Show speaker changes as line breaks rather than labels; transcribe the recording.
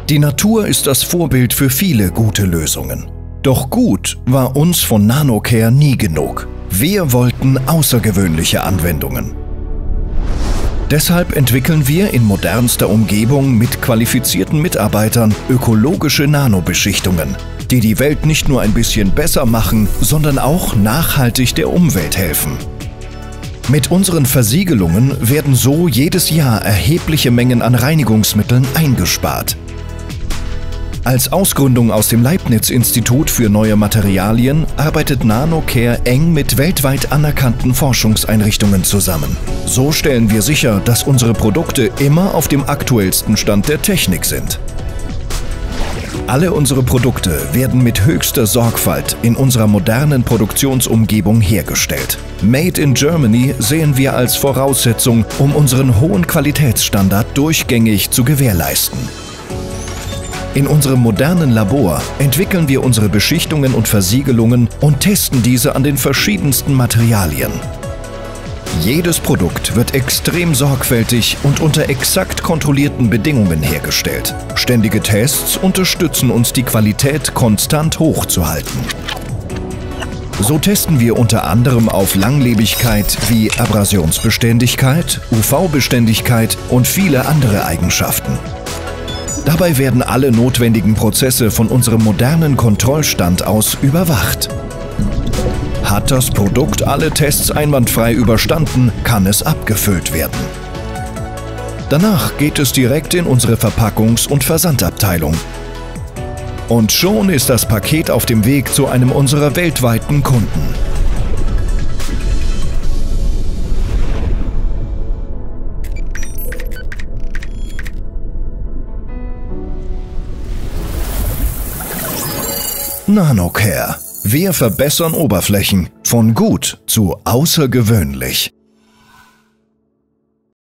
Die Natur ist das Vorbild für viele gute Lösungen. Doch gut war uns von Nanocare nie genug. Wir wollten außergewöhnliche Anwendungen. Deshalb entwickeln wir in modernster Umgebung mit qualifizierten Mitarbeitern ökologische Nanobeschichtungen, die die Welt nicht nur ein bisschen besser machen, sondern auch nachhaltig der Umwelt helfen. Mit unseren Versiegelungen werden so jedes Jahr erhebliche Mengen an Reinigungsmitteln eingespart. Als Ausgründung aus dem Leibniz-Institut für neue Materialien arbeitet Nanocare eng mit weltweit anerkannten Forschungseinrichtungen zusammen. So stellen wir sicher, dass unsere Produkte immer auf dem aktuellsten Stand der Technik sind. Alle unsere Produkte werden mit höchster Sorgfalt in unserer modernen Produktionsumgebung hergestellt. Made in Germany sehen wir als Voraussetzung, um unseren hohen Qualitätsstandard durchgängig zu gewährleisten. In unserem modernen Labor entwickeln wir unsere Beschichtungen und Versiegelungen und testen diese an den verschiedensten Materialien. Jedes Produkt wird extrem sorgfältig und unter exakt kontrollierten Bedingungen hergestellt. Ständige Tests unterstützen uns, die Qualität konstant hochzuhalten. So testen wir unter anderem auf Langlebigkeit wie Abrasionsbeständigkeit, UV-Beständigkeit und viele andere Eigenschaften. Dabei werden alle notwendigen Prozesse von unserem modernen Kontrollstand aus überwacht. Hat das Produkt alle Tests einwandfrei überstanden, kann es abgefüllt werden. Danach geht es direkt in unsere Verpackungs- und Versandabteilung. Und schon ist das Paket auf dem Weg zu einem unserer weltweiten Kunden. Nanocare. Wir verbessern Oberflächen von gut zu außergewöhnlich.